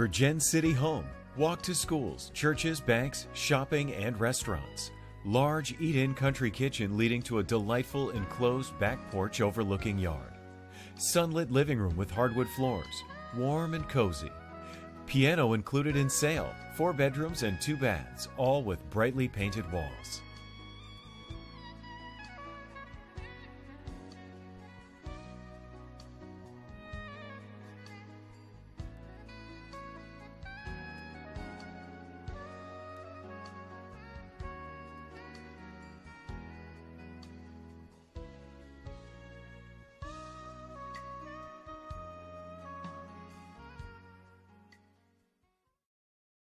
Vergennes City Home. Walk to schools, churches, banks, shopping, and restaurants. Large eat-in country kitchen leading to a delightful enclosed back porch overlooking yard. Sunlit living room with hardwood floors. Warm and cozy. Piano included in sale. 4 bedrooms and 2 baths, all with brightly painted walls.